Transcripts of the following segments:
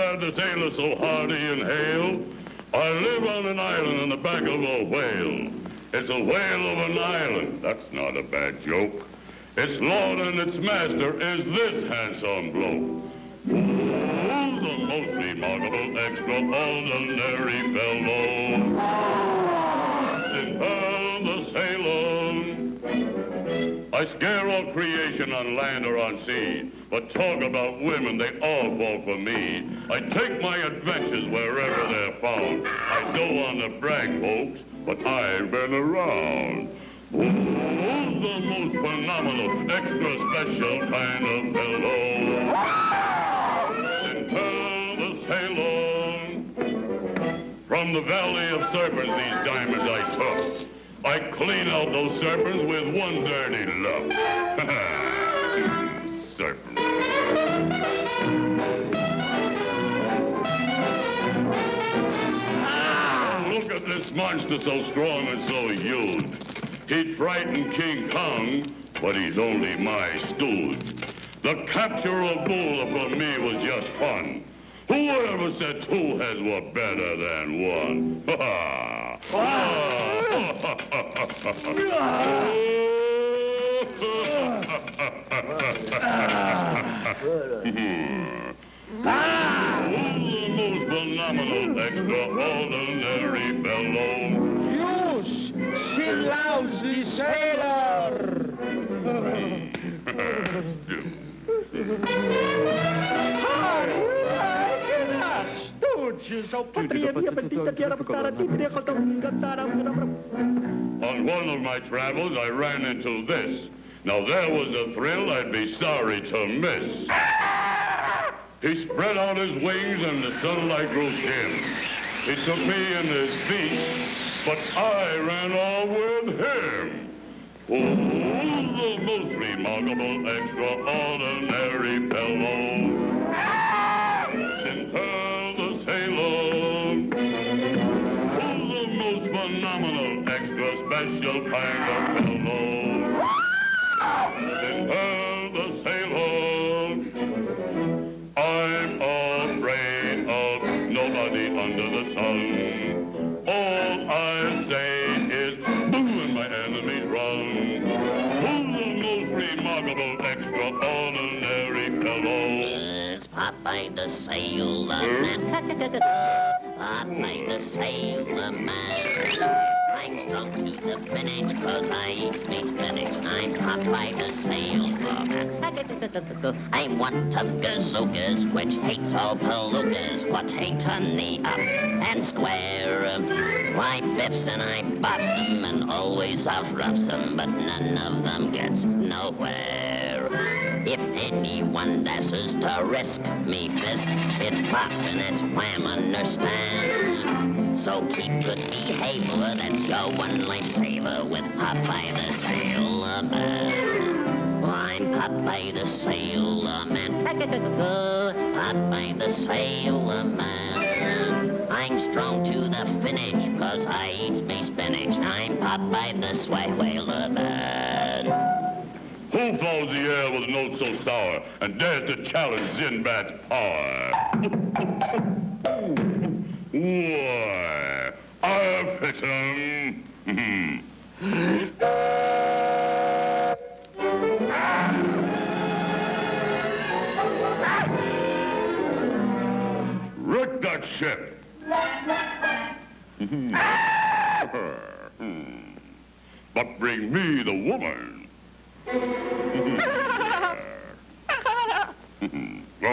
had the sailor so hardy and hale. I live on an island on the back of a whale. It's a whale of an island. That's not a bad joke. Its lord and its master is this handsome bloke. Oh, the most remarkable, extraordinary fellow. Simple the sailor. I scare all creation on land or on sea, but talk about women, they all fall for me. I take my adventures wherever they're found. I don't want to brag, folks, but I've been around. Oh, the most phenomenal, extra special kind of fellow. Simple the sailor. From the Valley of Serpents, these diamonds I took. I clean out those serpents with one dirty look. Serpents. Look at this monster so strong and so huge. He'd frighten King Kong, but he's only my stooge. The capture of Bula for me was just fun. Who ever said two heads were better than one? Ha ha! The most phenomenal, extraordinary fellow. Use, she lousy sailor! On one of my travels, I ran into this. Now, there was a thrill I'd be sorry to miss. He spread out his wings and the sunlight grew dim. He took me in his beak, but I ran all with him. Oh, the most remarkable, extraordinary fellow. Simple the sailor. Oh, the most phenomenal, extra special kind of fellow. Simple the sailor. I'm afraid of nobody under the sun. All I say is boo and my enemies run. Who's the most remarkable, extraordinary fellow? It's Popeye the Sailor Man. Popeye the Sailor Man. I'm strong to the finish 'cause I eat me spinach. I'm Popeye the Sailor Man. I'm one tough gazookas which hates all palookas. What hate on the up and square. I biffs and I bops them and always outroughs them, but none of them gets nowhere. If anyone dashes to risk me fist, it's pop and it's wham, understand? So keep good behavior, that's your one lifesaver with Popeye the Sailor Man. I'm Popeye the Sailor Man. Popeye the Sailor Man. I'm strong to the finish, 'cause I eat me spinach. I'm Popeye the Sailor Man. Who flows the air with a note so sour and dares to challenge Sinbad's power? Why, I'll fix him. Wreck that ship. But bring me the woman. Go.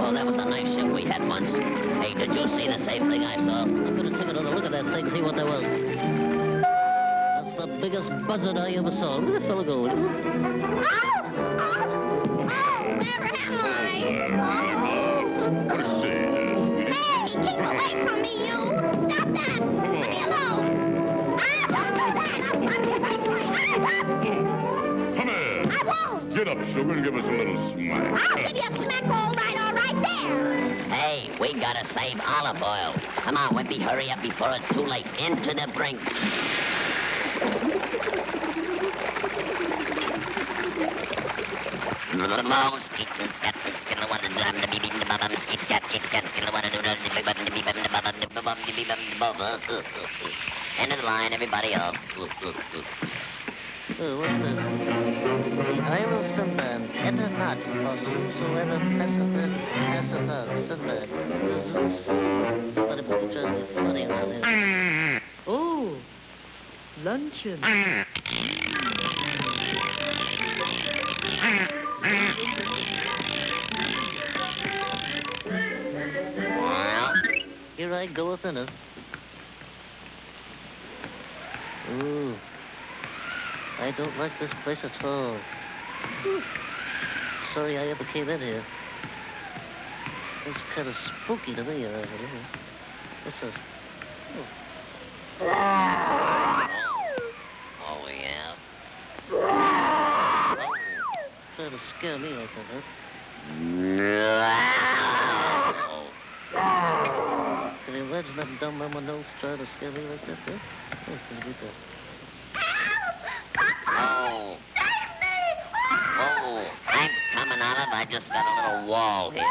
Oh, that was a nice ship we had once. Hey, did you see the same thing I saw? I'm gonna take another look at that thing, see what there was. That's the biggest buzzard I ever saw. Where'd the fellow go? Where am I? Hey, keep away from me, you! Stop that! Leave me alone! Don't do that! Come here. I won't! Get up, sugar, and give us a little smack. I'll give you a smack all right there! Hey, we gotta save olive oil. Come on, Wimpy, hurry up before it's too late. Into the brink. End of the line, everybody up. Oh, what's this? I will Sinbad, enter not, for whosoever passeth on Sinbad. Somebody put the dress funny around here. Oh, luncheon. Well, Here I go within it. Ooh, I don't like this place at all. Whew. Sorry I ever came in here. It's kind of spooky to me around here. What's this? oh yeah. Trying to scare me like that, huh? Can you imagine that dumb mama nose trying to scare me like that, huh? Oh, can you do that? Oh. Oh, I'm coming, Olive. I just got a little wall here.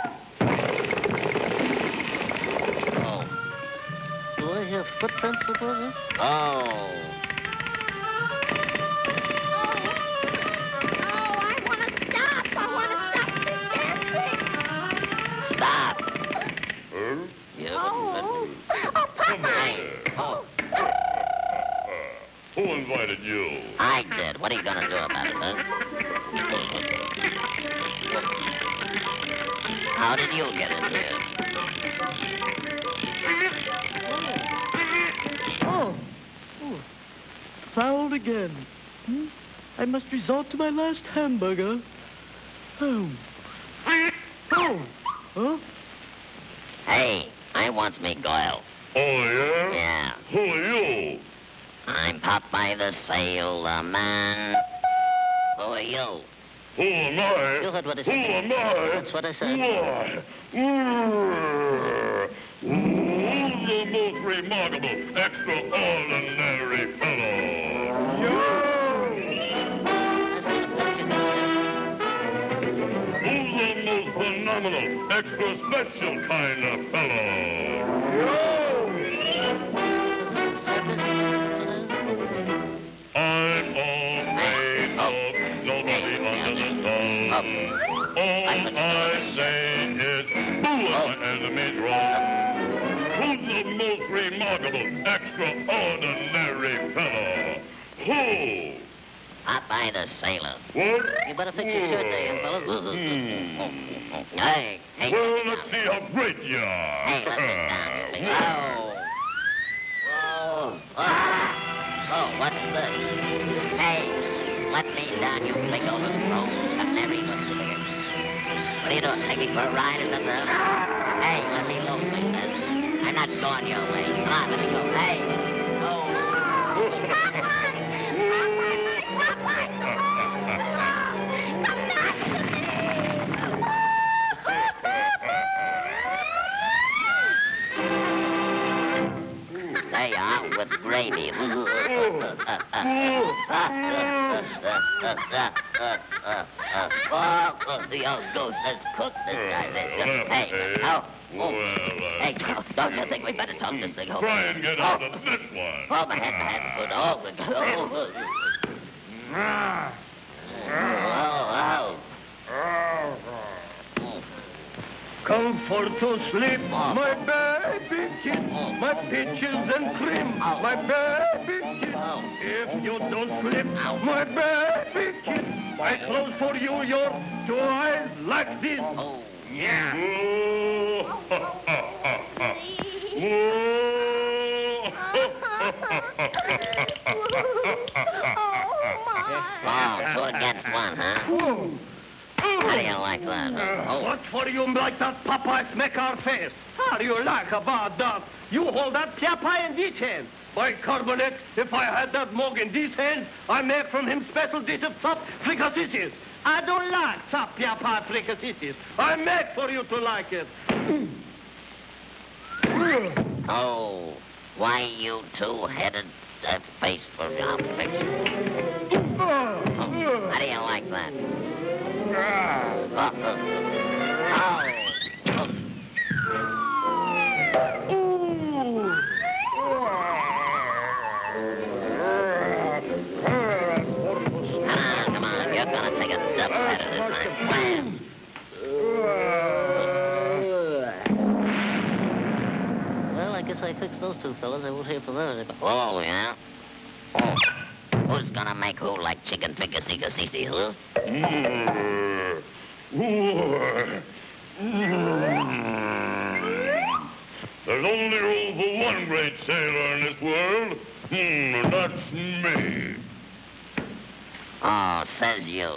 Oh. Do I hear footprints above here? Oh. I want to stop this dancing. Stop. Huh? You Oh, Come Popeye. on. Oh, Who invited you? I did. What are you gonna do about it, huh? How did you get in here? Oh, fouled again. I must resort to my last hamburger. Oh. Oh. Huh? Hey, I wants me Goyle. Oh, yeah? Yeah. Who are you? I'm Popeye the Sailor Man. Who are you? Who am I? You heard what I Who said. am I? That's what I said. Why? Who's the most remarkable, extraordinary fellow? Who's the most phenomenal, extra special kind of fellow? I'm all made up, nobody under the sun. All I say is, who are my enemies wrong? Who's the most remarkable, extraordinary fellow? Who? Popeye the Sailor. What? You better fix your shirt there, young fellow. Hey, hey. Well, let me let's down. see how great you are. Hey, let me down. You big- Oh, what's this? Hey, let me down, you big old bones. I've never even seen it. What are you doing? Take me for a ride or something? Hey, let me loose, I said. I'm not going your way. Come on, let me go. Hey. Oh. They are with gravy. The old goose has cooked this guy. Hey, hey, don't you think we better talk this thing over? Try and get out of this one. Oh, my head, good. Comfort to sleep, my baby kid, my peaches and cream, my baby kid. If you don't sleep, my baby kid, I close for you your two eyes like this. Yeah. Oh, 2 against 1, huh? How do you like that? What for you like that Popeye smack our face? How do you like about that? You hold that Popeye in these hands. By carbonate, if I had that mug in these hands, I make from him special dish of chopped fricassees. I don't like chopped Popeye fricassees. I make for you to like it. Oh, why you two-headed face for your picture? How do you like that? Come on, you're gonna take a double header this time. Wham! Well, I guess I fixed those two fellas. I won't hear from them anymore. Oh, yeah? Oh. Who's gonna make who like chicken fricassee, huh? There's only room for one great sailor in this world, and that's me. Oh, says you.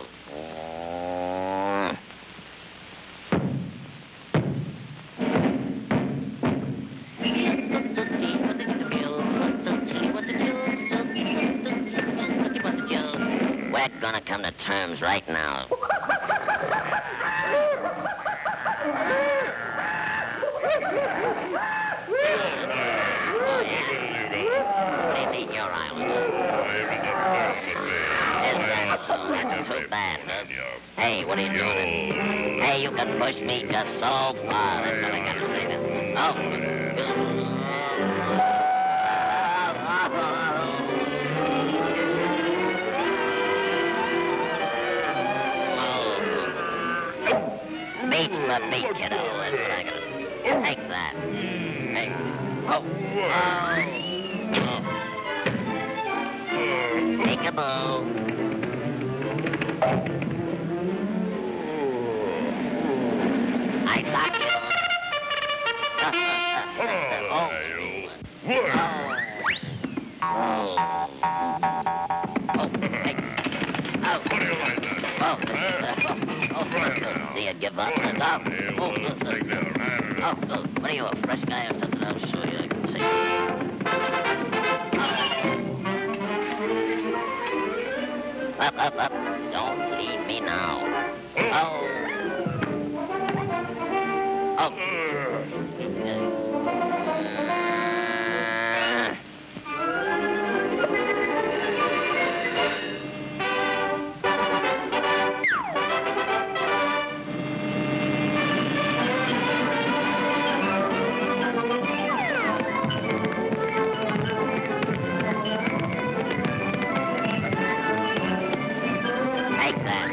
We're gonna come to terms right now. What do you mean, your island? That's too bad, huh? Hey, what are you doing? Hey, you can push me just so far. That's all I got to say now. Beat for beat, kiddo. That's what I got to say. Take that. Hey. Oh. Peekaboo. I got you. Do you give up? What are you, a fresh guy or something? I'll show you. I can see. Up. Don't leave me now. Take that.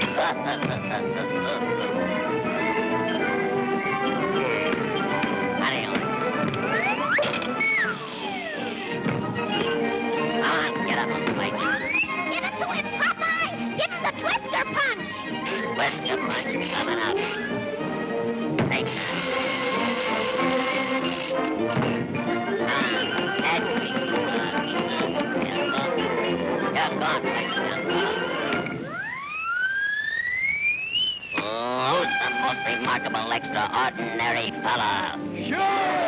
Twister punch! Twister punch coming up. Take that. You're gone, who's the most remarkable, extraordinary fella? Sure!